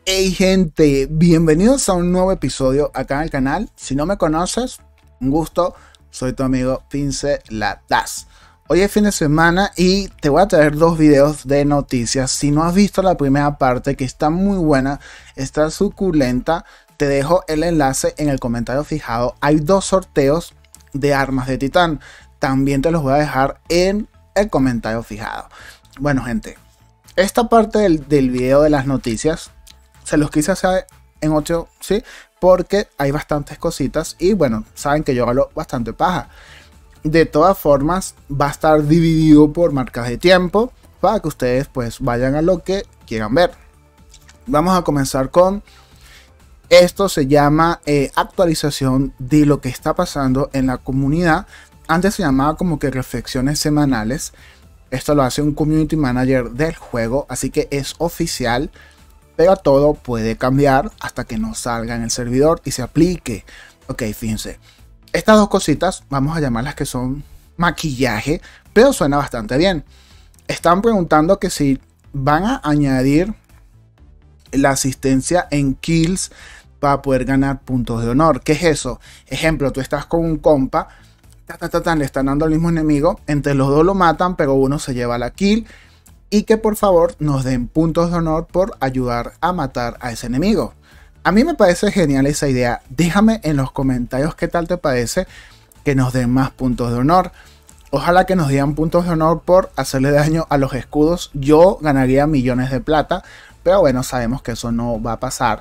Hey gente, bienvenidos a un nuevo episodio acá en el canal. Si no me conoces, un gusto, soy tu amigo Fince Latas. Hoy es fin de semana y te voy a traer dos videos de noticias. Si no has visto la primera parte, que está muy buena, está suculenta, te dejo el enlace en el comentario fijado. Hay dos sorteos de armas de titán, también te los voy a dejar en el comentario fijado. Bueno gente, esta parte del video de las noticias se los quise hacer en otro, ¿sí? Porque hay bastantes cositas y bueno, saben que yo hablo bastante paja. De todas formas, va a estar dividido por marcas de tiempo para que ustedes pues vayan a lo que quieran ver. Vamos a comenzar con esto. Se llama actualización de lo que está pasando en la comunidad. Antes se llamaba como que reflexiones semanales. Esto lo hace un community manager del juego, así que es oficial. Pero todo puede cambiar hasta que no salga en el servidor y se aplique. Ok, fíjense. Estas dos cositas, vamos a llamarlas que son maquillaje, pero suena bastante bien. Están preguntando que si van a añadir la asistencia en kills para poder ganar puntos de honor. ¿Qué es eso? Ejemplo, tú estás con un compa, le están dando al mismo enemigo, entre los dos lo matan, pero uno se lleva la kill. Y que por favor nos den puntos de honor por ayudar a matar a ese enemigo. A mí me parece genial esa idea. Déjame en los comentarios qué tal te parece que nos den más puntos de honor. Ojalá que nos dieran puntos de honor por hacerle daño a los escudos. Yo ganaría millones de plata, pero bueno, sabemos que eso no va a pasar.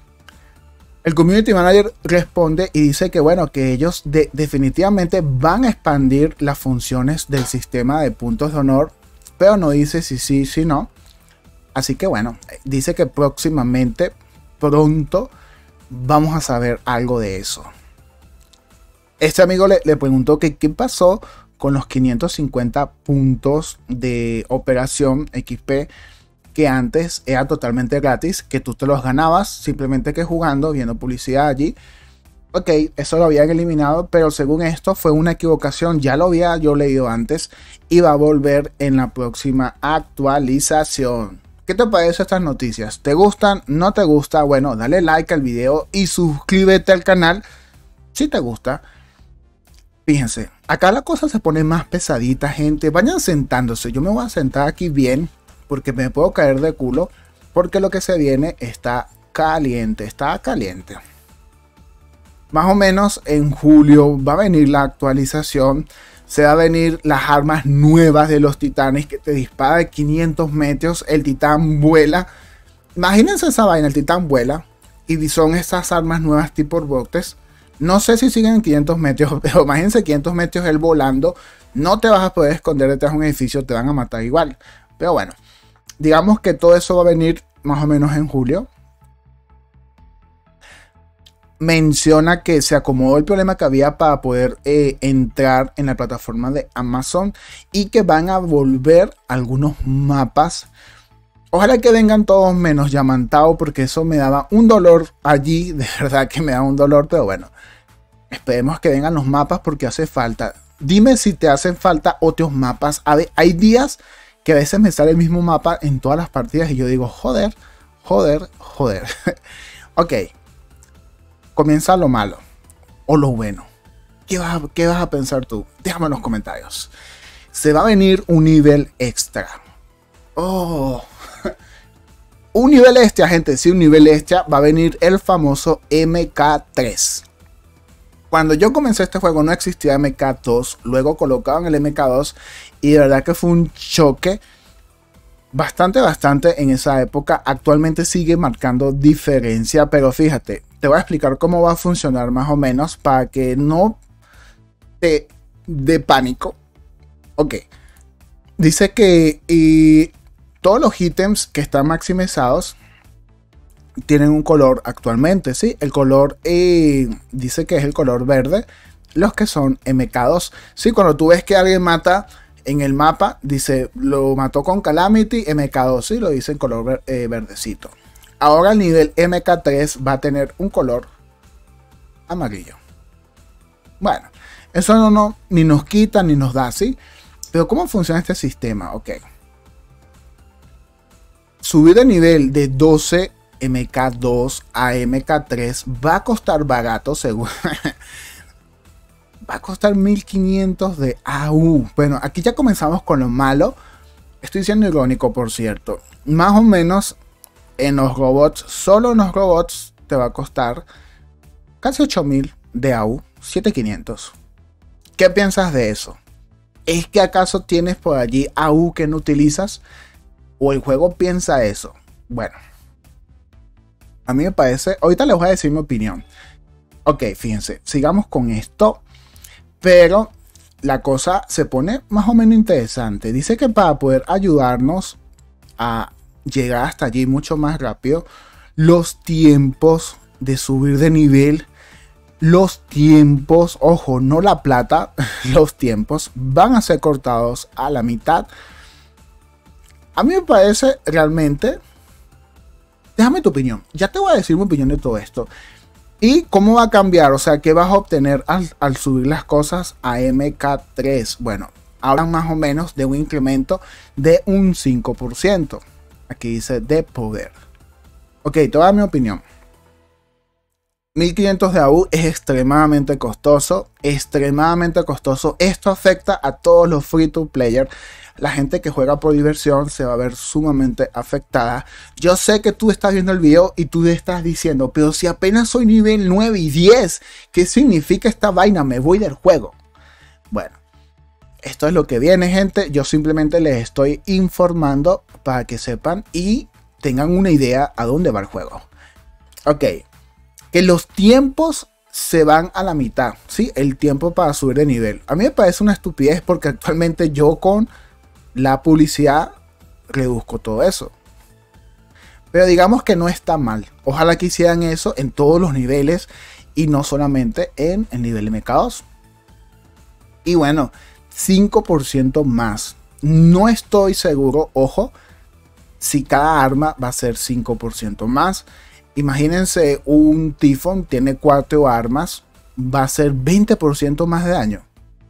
El community manager responde y dice que bueno, que ellos definitivamente van a expandir las funciones del sistema de puntos de honor, pero no dice si sí, si no. Así que bueno, dice que próximamente, pronto, vamos a saber algo de eso. Este amigo le preguntó que qué pasó con los 550 puntos de operación XP, que antes era totalmente gratis, que tú te los ganabas simplemente que jugando, viendo publicidad allí. Ok, eso lo habían eliminado, pero según esto fue una equivocación. Ya lo había yo leído antes y va a volver en la próxima actualización. ¿Qué te parece estas noticias? ¿Te gustan? ¿No te gusta? Bueno, dale like al video y suscríbete al canal si te gusta. Fíjense, acá la cosa se pone más pesadita, gente. Vayan sentándose. Yo me voy a sentar aquí bien porque me puedo caer de culo, porque lo que se viene está caliente, está caliente. Más o menos en julio va a venir la actualización. Se va a venir las armas nuevas de los titanes que te dispara de 500 metros. El titán vuela. Imagínense esa vaina, el titán vuela. Y son esas armas nuevas tipo botes. No sé si siguen en 500 metros, pero imagínense 500 metros él volando. No te vas a poder esconder detrás de un edificio, te van a matar igual. Pero bueno, digamos que todo eso va a venir más o menos en julio. Menciona que se acomodó el problema que había para poder entrar en la plataforma de Amazon y que van a volver algunos mapas. Ojalá que vengan todos menos Yamantau, porque eso me daba un dolor allí, de verdad que me da un dolor, pero bueno, esperemos que vengan los mapas porque hace falta. Dime si te hacen falta otros mapas. A ver, hay días que a veces me sale el mismo mapa en todas las partidas y yo digo, joder. Ok. Comienza lo malo o lo bueno. ¿Qué vas a pensar tú? Déjame en los comentarios. Se va a venir un nivel extra. Oh, un nivel extra, gente. Sí, un nivel extra. Va a venir el famoso MK3. Cuando yo comencé este juego no existía MK2. Luego colocaban el MK2 y de verdad que fue un choque bastante en esa época. Actualmente sigue marcando diferencia, pero fíjate, te voy a explicar cómo va a funcionar más o menos para que no te dé pánico. Ok, dice que todos los ítems que están maximizados tienen un color actualmente, ¿sí? El color dice que es el color verde, los que son MK2. Sí, cuando tú ves que alguien mata en el mapa, dice, lo mató con Calamity MK2, ¿sí? Lo dice en color verdecito. Ahora el nivel MK3 va a tener un color amarillo. Bueno, eso no ni nos quita ni nos da, ¿sí? Pero ¿cómo funciona este sistema? Ok. Subir de nivel de 12 MK2 a MK3 va a costar barato, según va a costar 1500 de AU. Bueno, aquí ya comenzamos con lo malo. Estoy siendo irónico, por cierto. Más o menos en los robots, solo en los robots te va a costar casi 8000 de AU, 7500. ¿Qué piensas de eso? ¿Es que acaso tienes por allí AU que no utilizas? ¿O el juego piensa eso? Bueno, a mí me parece... Ahorita les voy a decir mi opinión. Ok, fíjense, sigamos con esto. Pero la cosa se pone más o menos interesante. Dice que para poder ayudarnos a llegar hasta allí mucho más rápido, los tiempos de subir de nivel... Los tiempos, ojo, no la plata, los tiempos van a ser cortados a la mitad. A mí me parece realmente... Déjame tu opinión. Ya te voy a decir mi opinión de todo esto. ¿Y cómo va a cambiar? O sea, ¿qué vas a obtener al subir las cosas a MK3? Bueno, hablan más o menos de un incremento de un 5%. Aquí dice de poder. Ok, toda mi opinión. 1500 de AU es extremadamente costoso, extremadamente costoso. Esto afecta a todos los free to player. La gente que juega por diversión se va a ver sumamente afectada. Yo sé que tú estás viendo el video y tú estás diciendo, pero si apenas soy nivel 9 y 10, ¿qué significa esta vaina? Me voy del juego. Bueno, esto es lo que viene, gente. Yo simplemente les estoy informando para que sepan y tengan una idea a dónde va el juego. Ok. Que los tiempos se van a la mitad, ¿sí? El tiempo para subir de nivel. A mí me parece una estupidez porque actualmente yo con la publicidad reduzco todo eso. Pero digamos que no está mal. Ojalá que hicieran eso en todos los niveles y no solamente en el nivel MK2. Y bueno, 5% más. No estoy seguro, ojo, si cada arma va a ser 5% más. Imagínense un Typhon tiene 4 armas, va a ser 20% más de daño.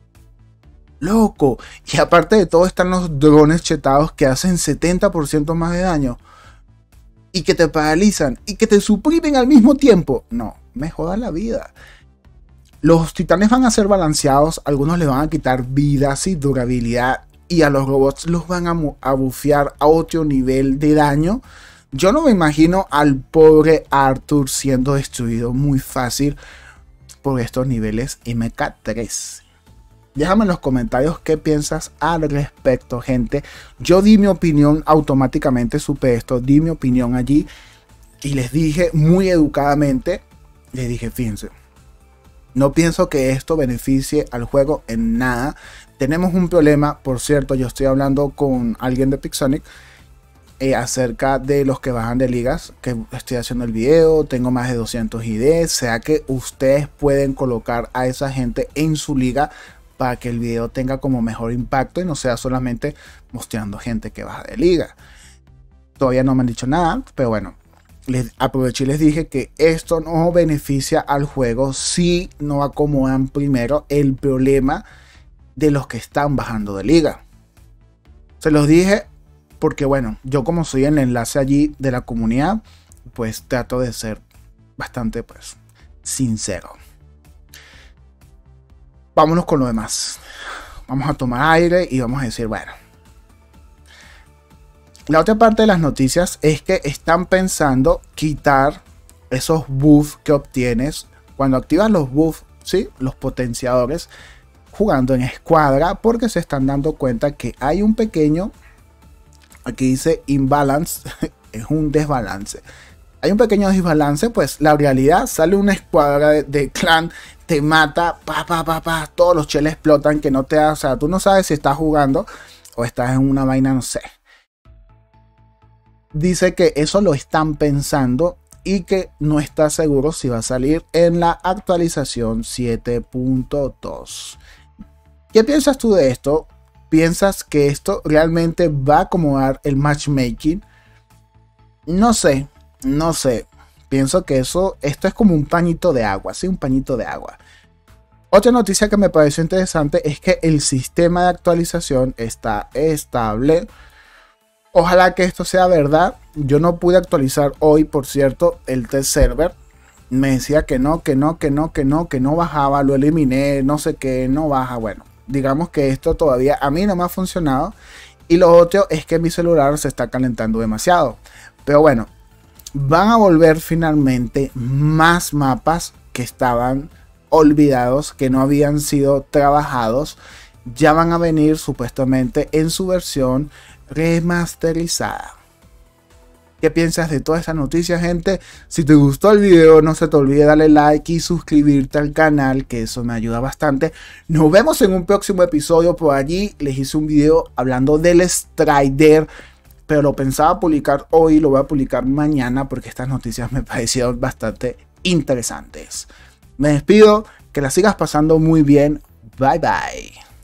Loco. Y aparte de todo están los drones chetados que hacen 70% más de daño. Y que te paralizan y que te suprimen al mismo tiempo. No, me joda la vida. Los titanes van a ser balanceados, algunos le van a quitar vidas y durabilidad. Y a los robots los van a bufear a otro nivel de daño. Yo no me imagino al pobre Arthur siendo destruido muy fácil por estos niveles MK3. Déjame en los comentarios qué piensas al respecto, gente. Yo di mi opinión automáticamente, supe esto, di mi opinión allí y les dije muy educadamente, les dije, fíjense, no pienso que esto beneficie al juego en nada. Tenemos un problema, por cierto, yo estoy hablando con alguien de Pixonic acerca de los que bajan de ligas, que estoy haciendo el video, tengo más de 200 IDs, sea que ustedes pueden colocar a esa gente en su liga para que el video tenga como mejor impacto y no sea solamente mostrando gente que baja de liga. Todavía no me han dicho nada, pero bueno, les aproveché y les dije que esto no beneficia al juego si no acomodan primero el problema de los que están bajando de liga. Se los dije porque bueno, yo como soy el enlace allí de la comunidad, pues trato de ser bastante pues sincero. Vámonos con lo demás. Vamos a tomar aire y vamos a decir, bueno. La otra parte de las noticias es que están pensando quitar esos buffs que obtienes cuando activas los buffs, ¿sí? Los potenciadores, jugando en escuadra, porque se están dando cuenta que hay un pequeño... Aquí dice imbalance, es un desbalance. Hay un pequeño desbalance, pues la realidad sale una escuadra de clan, te mata, todos los cheles explotan, que no te da, o sea, tú no sabes si estás jugando o estás en una vaina, no sé. Dice que eso lo están pensando y que no está seguro si va a salir en la actualización 7.2. ¿Qué piensas tú de esto? ¿Piensas que esto realmente va a acomodar el matchmaking? No sé, no sé. Pienso que esto es como un pañito de agua, ¿sí? Un pañito de agua. Otra noticia que me pareció interesante es que el sistema de actualización está estable. Ojalá que esto sea verdad. Yo no pude actualizar hoy, por cierto, el test server. Me decía que no bajaba, lo eliminé, no sé qué, no baja. Bueno, digamos que esto todavía a mí no me ha funcionado. Y lo otro es que mi celular se está calentando demasiado. Pero bueno, van a volver finalmente más mapas que estaban olvidados, que no habían sido trabajados. Ya van a venir supuestamente en su versión remasterizada. ¿Qué piensas de toda esta noticia, gente? Si te gustó el video, no se te olvide darle like y suscribirte al canal, que eso me ayuda bastante. Nos vemos en un próximo episodio. Por allí les hice un video hablando del Strider, pero lo pensaba publicar hoy, lo voy a publicar mañana porque estas noticias me parecieron bastante interesantes. Me despido, que la sigas pasando muy bien. Bye bye.